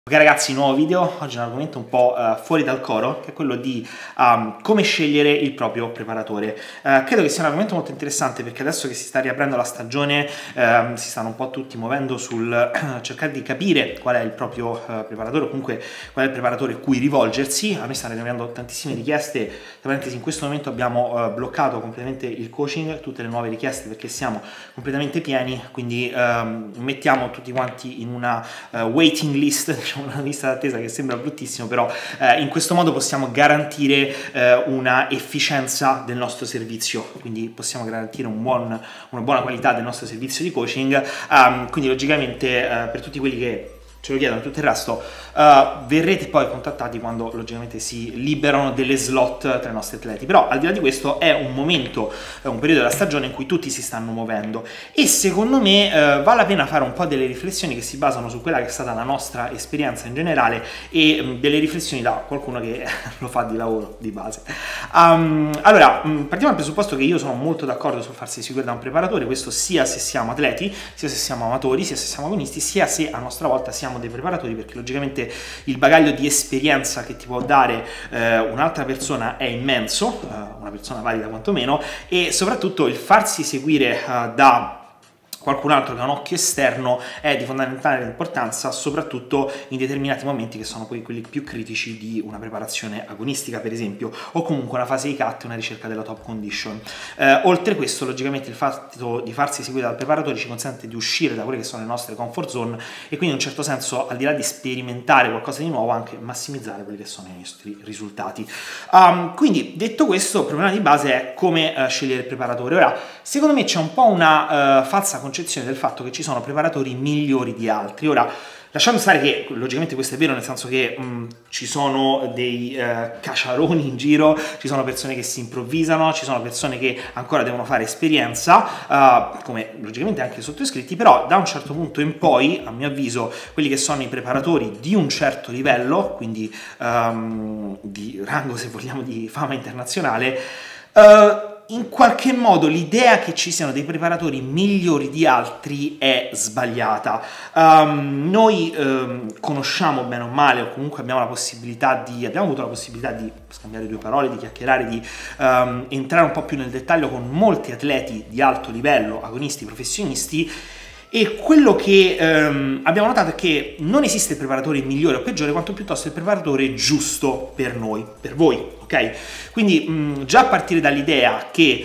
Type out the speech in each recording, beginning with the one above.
Ok ragazzi, nuovo video. Oggi è un argomento un po' fuori dal coro, che è quello di come scegliere il proprio preparatore. Credo che sia un argomento molto interessante perché adesso che si sta riaprendo la stagione si stanno un po' tutti muovendo sul cercare di capire qual è il proprio preparatore, o comunque qual è il preparatore a cui rivolgersi. A me stanno arrivando tantissime richieste. Tra parentesi, in questo momento abbiamo bloccato completamente il coaching, tutte le nuove richieste, perché siamo completamente pieni, quindi mettiamo tutti quanti in una waiting list, una lista d'attesa che sembra bruttissimo, però in questo modo possiamo garantire una efficienza del nostro servizio, quindi possiamo garantire una buona qualità del nostro servizio di coaching. Quindi logicamente per tutti quelli che ce lo chiedono e tutto il resto, verrete poi contattati quando logicamente si liberano delle slot tra i nostri atleti. Però al di là di questo è un momento, un periodo della stagione in cui tutti si stanno muovendo e secondo me vale la pena fare un po' delle riflessioni che si basano su quella che è stata la nostra esperienza in generale e delle riflessioni da qualcuno che lo fa di lavoro di base. Allora, partiamo dal presupposto che io sono molto d'accordo sul farsi seguire da un preparatore, questo sia se siamo atleti, sia se siamo amatori, sia se siamo agonisti, sia se a nostra volta siamo dei preparatori, perché logicamente il bagaglio di esperienza che ti può dare un'altra persona è immenso, una persona valida quantomeno, e soprattutto il farsi seguire da qualcun altro che ha un occhio esterno è di fondamentale importanza, soprattutto in determinati momenti che sono poi quelli più critici di una preparazione agonistica, per esempio, o comunque una fase di cut, una ricerca della top condition. Oltre a questo, logicamente il fatto di farsi seguire dal preparatore ci consente di uscire da quelle che sono le nostre comfort zone e quindi in un certo senso, al di là di sperimentare qualcosa di nuovo, anche massimizzare quelli che sono i nostri risultati. Quindi, detto questo, il problema di base è come scegliere il preparatore. Ora, secondo me c'è un po' una falsa concezione del fatto che ci sono preparatori migliori di altri. Ora, lasciando stare che logicamente questo è vero, nel senso che ci sono dei cacciaroni in giro, ci sono persone che si improvvisano, ci sono persone che ancora devono fare esperienza, come logicamente anche i sottoscritti, però da un certo punto in poi, a mio avviso, quelli che sono i preparatori di un certo livello, quindi di rango, se vogliamo, di fama internazionale, in qualche modo l'idea che ci siano dei preparatori migliori di altri è sbagliata. Noi conosciamo bene o male, o comunque abbiamo avuto la possibilità di scambiare due parole, di chiacchierare, di entrare un po' più nel dettaglio con molti atleti di alto livello, agonisti, professionisti, e quello che abbiamo notato è che non esiste il preparatore migliore o peggiore, quanto piuttosto il preparatore giusto per noi, per voi, ok? Quindi già a partire dall'idea che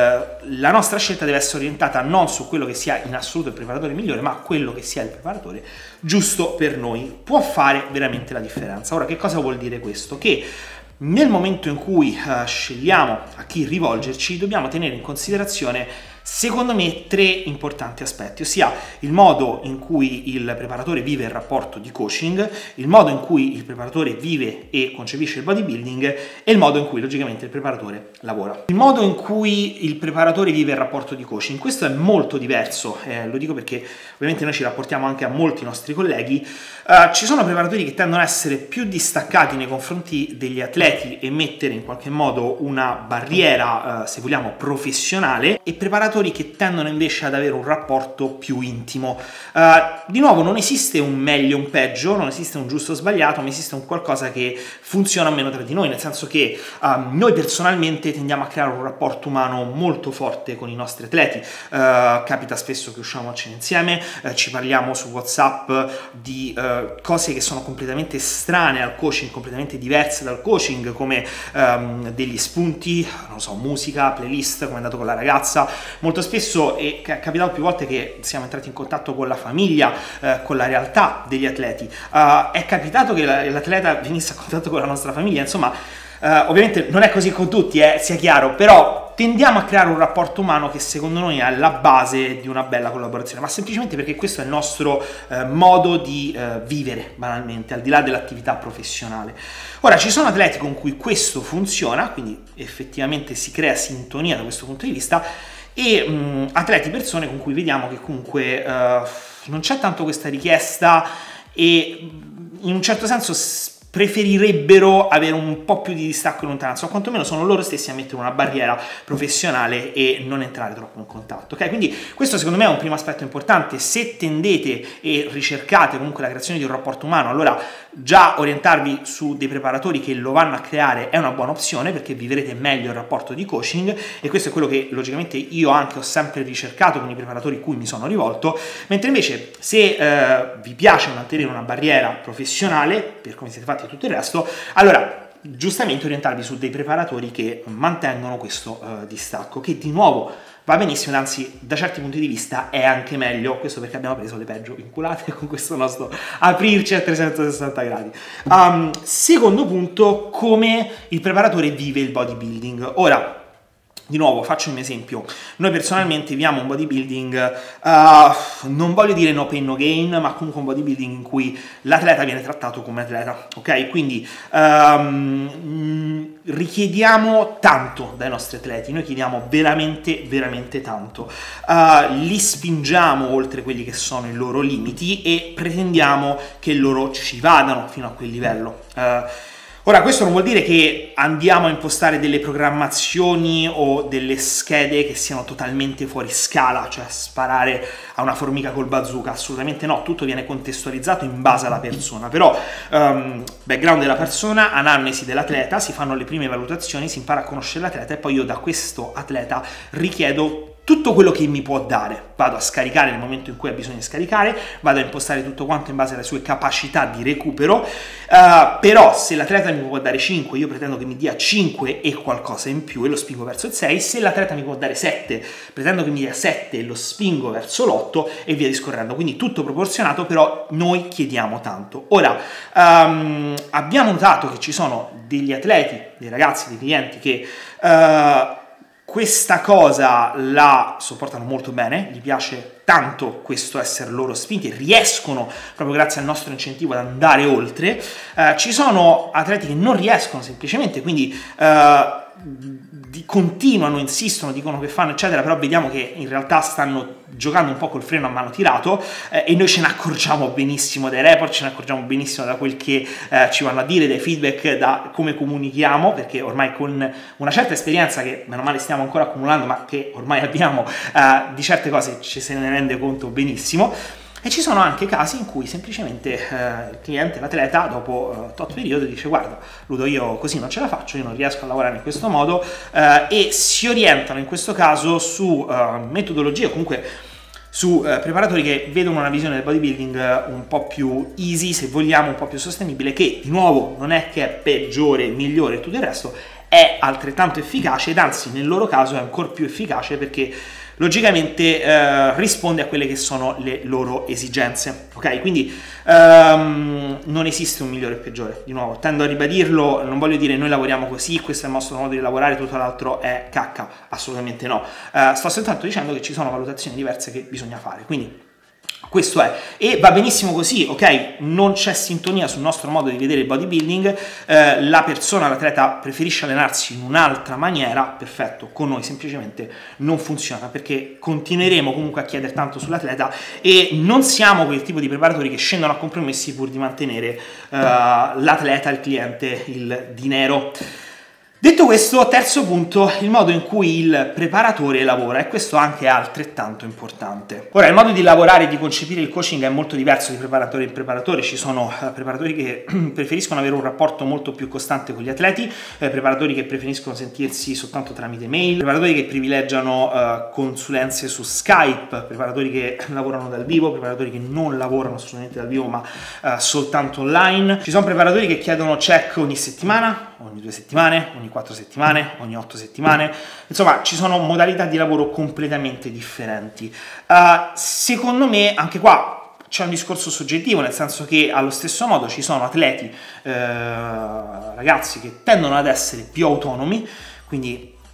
la nostra scelta deve essere orientata non su quello che sia in assoluto il preparatore migliore, ma quello che sia il preparatore giusto per noi, può fare veramente la differenza. Ora, che cosa vuol dire questo? Che nel momento in cui scegliamo a chi rivolgerci, dobbiamo tenere in considerazione, secondo me, tre importanti aspetti, ossia il modo in cui il preparatore vive il rapporto di coaching, il modo in cui il preparatore vive e concepisce il bodybuilding e il modo in cui logicamente il preparatore lavora. Il modo in cui il preparatore vive il rapporto di coaching, questo è molto diverso, lo dico perché ovviamente noi ci rapportiamo anche a molti nostri colleghi. Ci sono preparatori che tendono ad essere più distaccati nei confronti degli atleti e mettere in qualche modo una barriera, se vogliamo, professionale, e preparatori che tendono invece ad avere un rapporto più intimo. Di nuovo, non esiste un meglio o un peggio, non esiste un giusto o sbagliato, ma esiste un qualcosa che funziona meno tra di noi, nel senso che noi personalmente tendiamo a creare un rapporto umano molto forte con i nostri atleti. Capita spesso che usciamo a cena insieme, ci parliamo su WhatsApp di cose che sono completamente strane al coaching, completamente diverse dal coaching, come degli spunti, non so, musica, playlist, come è andato con la ragazza. Molto spesso è capitato più volte che siamo entrati in contatto con la famiglia, con la realtà degli atleti. È capitato che l'atleta venisse a contatto con la nostra famiglia, insomma, ovviamente non è così con tutti, sia chiaro, però tendiamo a creare un rapporto umano che secondo noi è alla base di una bella collaborazione, ma semplicemente perché questo è il nostro modo di vivere, banalmente, al di là dell'attività professionale. Ora, ci sono atleti con cui questo funziona, quindi effettivamente si crea sintonia da questo punto di vista, e atleti, persone con cui vediamo che comunque non c'è tanto questa richiesta e in un certo senso preferirebbero avere un po' più di distacco e lontananza, o quantomeno sono loro stessi a mettere una barriera professionale e non entrare troppo in contatto, ok? Quindi questo secondo me è un primo aspetto importante. Se tendete e ricercate comunque la creazione di un rapporto umano, allora già orientarvi su dei preparatori che lo vanno a creare è una buona opzione, perché vivrete meglio il rapporto di coaching, e questo è quello che logicamente io anche ho sempre ricercato con i preparatori cui mi sono rivolto. Mentre invece se vi piace mantenere una barriera professionale, per come siete fatti e tutto il resto, allora giustamente orientarvi su dei preparatori che mantengono questo distacco, che di nuovo va benissimo, anzi da certi punti di vista è anche meglio, questo perché abbiamo preso le peggio vinculate con questo nostro aprirci a 360 gradi. Secondo punto, come il preparatore vive il bodybuilding. Ora, di nuovo faccio un esempio: noi personalmente viviamo un bodybuilding, non voglio dire no pain no gain, ma comunque un bodybuilding in cui l'atleta viene trattato come atleta, ok? Quindi richiediamo tanto dai nostri atleti, noi chiediamo veramente veramente tanto, li spingiamo oltre quelli che sono i loro limiti e pretendiamo che loro ci vadano fino a quel livello. Ora, questo non vuol dire che andiamo a impostare delle programmazioni o delle schede che siano totalmente fuori scala, cioè sparare a una formica col bazooka, assolutamente no, tutto viene contestualizzato in base alla persona, però background della persona, anamnesi dell'atleta, si fanno le prime valutazioni, si impara a conoscere l'atleta e poi io da questo atleta richiedo tutto quello che mi può dare, vado a scaricare nel momento in cui ha bisogno di scaricare, vado a impostare tutto quanto in base alle sue capacità di recupero, però se l'atleta mi può dare 5, io pretendo che mi dia 5 e qualcosa in più e lo spingo verso il 6, se l'atleta mi può dare 7, pretendo che mi dia 7 e lo spingo verso l'8 e via discorrendo, quindi tutto proporzionato, però noi chiediamo tanto. Ora, abbiamo notato che ci sono degli atleti, dei ragazzi, dei clienti che questa cosa la sopportano molto bene, gli piace tanto questo essere loro spinti, riescono proprio grazie al nostro incentivo ad andare oltre. Ci sono atleti che non riescono semplicemente, quindi continuano, insistono, dicono che fanno eccetera, però vediamo che in realtà stanno giocando un po' col freno a mano tirato, e noi ce ne accorgiamo benissimo dai report, ce ne accorgiamo benissimo da quel che ci vanno a dire, dai feedback, da come comunichiamo, perché ormai con una certa esperienza che meno male stiamo ancora accumulando, ma che ormai abbiamo, di certe cose ci se ne rende conto benissimo. E ci sono anche casi in cui semplicemente il cliente, l'atleta, dopo tot periodo dice: guarda Ludo, io così non ce la faccio, io non riesco a lavorare in questo modo, e si orientano in questo caso su metodologie o comunque su preparatori che vedono una visione del bodybuilding un po' più easy, se vogliamo, un po' più sostenibile, che di nuovo non è che è peggiore, migliore e tutto il resto, è altrettanto efficace, ed anzi nel loro caso è ancora più efficace perché logicamente risponde a quelle che sono le loro esigenze, ok? Quindi non esiste un migliore e peggiore, di nuovo tendo a ribadirlo, non voglio dire noi lavoriamo così, questo è il nostro modo di lavorare, tutto l'altro è cacca, assolutamente no, sto soltanto dicendo che ci sono valutazioni diverse che bisogna fare, quindi questo è, e va benissimo così, ok? Non c'è sintonia sul nostro modo di vedere il bodybuilding, la persona, l'atleta preferisce allenarsi in un'altra maniera, perfetto, con noi semplicemente non funziona, perché continueremo comunque a chiedere tanto sull'atleta e non siamo quel tipo di preparatori che scendono a compromessi pur di mantenere l'atleta, il cliente, il dinero. Detto questo, terzo punto, il modo in cui il preparatore lavora, e questo anche è altrettanto importante. Ora, il modo di lavorare e di concepire il coaching è molto diverso di preparatore in preparatore, ci sono preparatori che preferiscono avere un rapporto molto più costante con gli atleti, preparatori che preferiscono sentirsi soltanto tramite mail, preparatori che privilegiano consulenze su Skype, preparatori che lavorano dal vivo, preparatori che non lavorano assolutamente dal vivo ma soltanto online. Ci sono preparatori che chiedono check ogni settimana, ogni 2 settimane, ogni 4 settimane, ogni 8 settimane, insomma ci sono modalità di lavoro completamente differenti. Secondo me anche qua c'è un discorso soggettivo, nel senso che allo stesso modo ci sono atleti, ragazzi che tendono ad essere più autonomi, quindi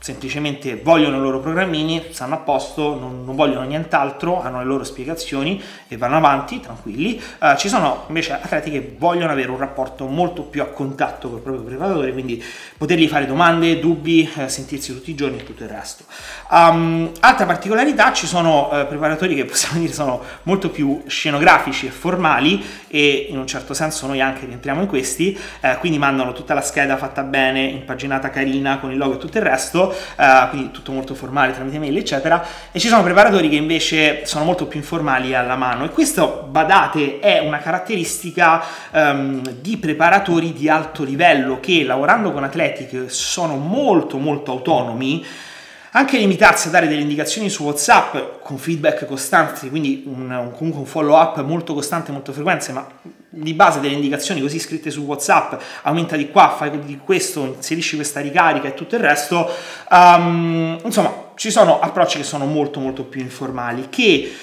semplicemente vogliono i loro programmini, stanno a posto, non vogliono nient'altro, hanno le loro spiegazioni e vanno avanti tranquilli. Ci sono invece atleti che vogliono avere un rapporto molto più a contatto col proprio preparatore, quindi potergli fare domande, dubbi, sentirsi tutti i giorni e tutto il resto. Altra particolarità, ci sono preparatori che possiamo dire sono molto più scenografici e formali, e in un certo senso noi anche rientriamo in questi, quindi mandano tutta la scheda fatta bene, impaginata carina con il logo e tutto il resto, quindi tutto molto formale tramite mail eccetera. E ci sono preparatori che invece sono molto più informali alla mano, e questo, badate, è una caratteristica di preparatori di alto livello che, lavorando con atleti che sono molto autonomi, anche limitarsi a dare delle indicazioni su WhatsApp con feedback costanti, quindi comunque un follow up molto costante, molto frequente, ma di base delle indicazioni così scritte su WhatsApp, aumenta di qua, fai di questo, inserisci questa ricarica e tutto il resto. Insomma, ci sono approcci che sono molto più informali, che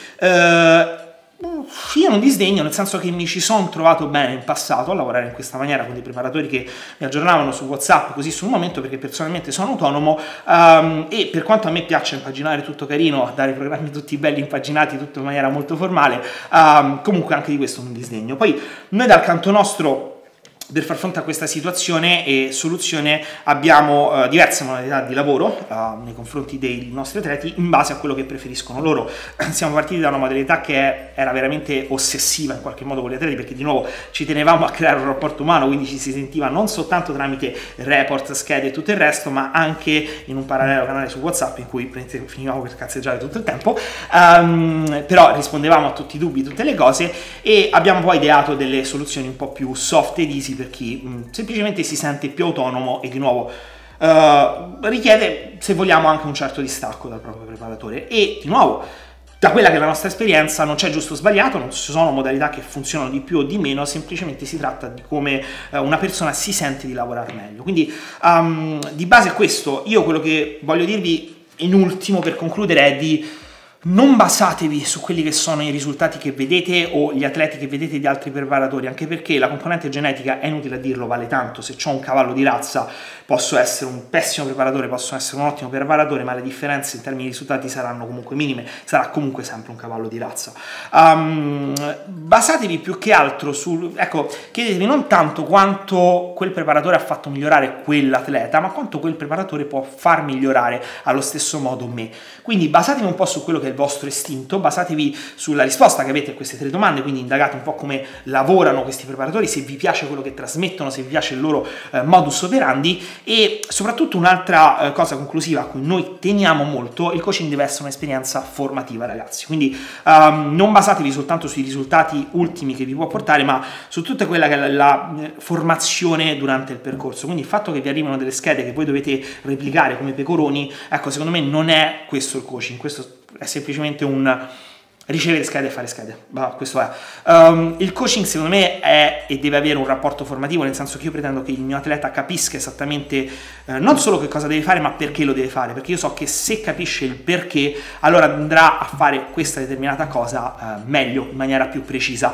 io non disdegno, nel senso che mi ci sono trovato bene in passato a lavorare in questa maniera con dei preparatori che mi aggiornavano su WhatsApp così sul momento, perché personalmente sono autonomo, e per quanto a me piaccia impaginare tutto carino, dare i programmi tutti belli impaginati, tutto in maniera molto formale, comunque anche di questo non disdegno. Poi noi dal canto nostro, per far fronte a questa situazione e soluzione, abbiamo diverse modalità di lavoro nei confronti dei nostri atleti in base a quello che preferiscono loro. Siamo partiti da una modalità che era veramente ossessiva in qualche modo con gli atleti, perché di nuovo ci tenevamo a creare un rapporto umano, quindi ci si sentiva non soltanto tramite report, schede e tutto il resto, ma anche in un parallelo canale su WhatsApp in cui finivamo per cazzeggiare tutto il tempo, però rispondevamo a tutti i dubbi, tutte le cose, e abbiamo poi ideato delle soluzioni un po' più soft ed easy per chi semplicemente si sente più autonomo e di nuovo richiede, se vogliamo, anche un certo distacco dal proprio preparatore. E di nuovo, da quella che è la nostra esperienza, non c'è giusto o sbagliato, non ci sono modalità che funzionano di più o di meno, semplicemente si tratta di come una persona si sente di lavorare meglio. Quindi di base a questo, io quello che voglio dirvi in ultimo per concludere è di non basatevi su quelli che sono i risultati che vedete o gli atleti che vedete di altri preparatori, anche perché la componente genetica, è inutile a dirlo, vale tanto. Se ho un cavallo di razza posso essere un pessimo preparatore, posso essere un ottimo preparatore, ma le differenze in termini di risultati saranno comunque minime, sarà comunque sempre un cavallo di razza. Basatevi più che altro su, ecco, chiedetevi non tanto quanto quel preparatore ha fatto migliorare quell'atleta, ma quanto quel preparatore può far migliorare allo stesso modo me. Quindi basatevi un po' su quello che è il vostro istinto, basatevi sulla risposta che avete a queste 3 domande, quindi indagate un po' come lavorano questi preparatori, se vi piace quello che trasmettono, se vi piace il loro modus operandi. E soprattutto un'altra cosa conclusiva a cui noi teniamo molto: il coaching deve essere un'esperienza formativa, ragazzi, quindi non basatevi soltanto sui risultati ultimi che vi può portare, ma su tutta quella che è la formazione durante il percorso. Quindi il fatto che vi arrivano delle schede che voi dovete replicare come pecoroni, ecco, secondo me non è questo il coaching, questo è semplicemente un ricevere schede e fare schede, questo è. Il coaching secondo me è e deve avere un rapporto formativo, nel senso che io pretendo che il mio atleta capisca esattamente non solo che cosa deve fare, ma perché lo deve fare, perché io so che se capisce il perché, allora andrà a fare questa determinata cosa meglio, in maniera più precisa,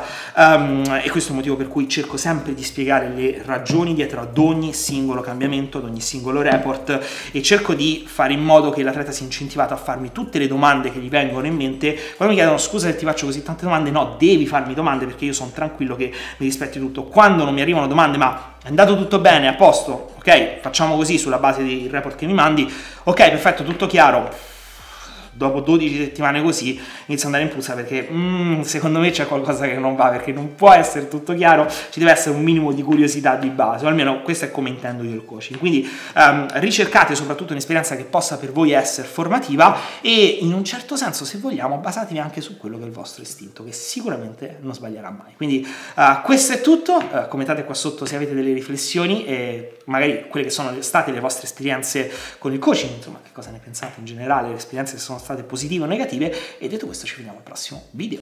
e questo è il motivo per cui cerco sempre di spiegare le ragioni dietro ad ogni singolo cambiamento, ad ogni singolo report, e cerco di fare in modo che l'atleta sia incentivato a farmi tutte le domande che gli vengono in mente. Quando mi chiedono scusa se ti faccio così tante domande, no, devi farmi domande, perché io sono tranquillo che mi rispetti tutto. Quando non mi arrivano domande, ma è andato tutto bene, a posto, ok, facciamo così sulla base dei report che mi mandi, ok, perfetto, tutto chiaro, dopo 12 settimane così inizio ad andare in puzza, perché secondo me c'è qualcosa che non va, perché non può essere tutto chiaro, ci deve essere un minimo di curiosità di base, o almeno questo è come intendo io il coaching. Quindi ricercate soprattutto un'esperienza che possa per voi essere formativa, e in un certo senso, se vogliamo, basatevi anche su quello che è il vostro istinto, che sicuramente non sbaglierà mai. Quindi questo è tutto. Commentate qua sotto se avete delle riflessioni e magari quelle che sono state le vostre esperienze con il coaching, insomma, che cosa ne pensate in generale, le esperienze che sono state positive o negative. E detto questo, ci vediamo al prossimo video.